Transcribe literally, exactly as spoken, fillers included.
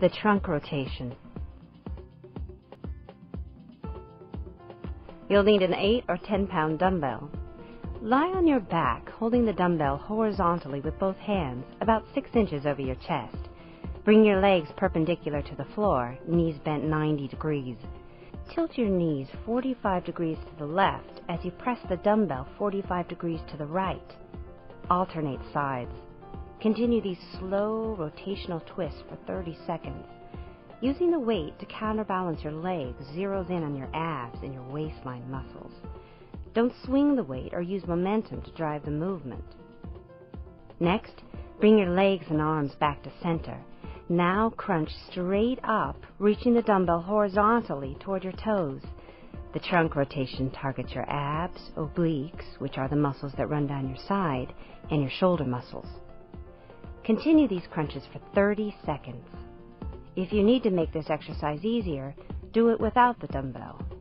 The trunk rotation. You'll need an eight or ten pound dumbbell. Lie on your back, holding the dumbbell horizontally with both hands, about six inches over your chest. Bring your legs perpendicular to the floor, knees bent ninety degrees. Tilt your knees forty-five degrees to the left as you press the dumbbell forty-five degrees to the right. Alternate sides. Continue these slow rotational twists for thirty seconds. Using the weight to counterbalance your legs zeroes in on your abs and your waistline muscles. Don't swing the weight or use momentum to drive the movement. Next, bring your legs and arms back to center. Now crunch straight up, reaching the dumbbell horizontally toward your toes. The trunk rotation targets your abs, obliques, which are the muscles that run down your side, and your shoulder muscles. Continue these crunches for thirty seconds. If you need to make this exercise easier, do it without the dumbbell.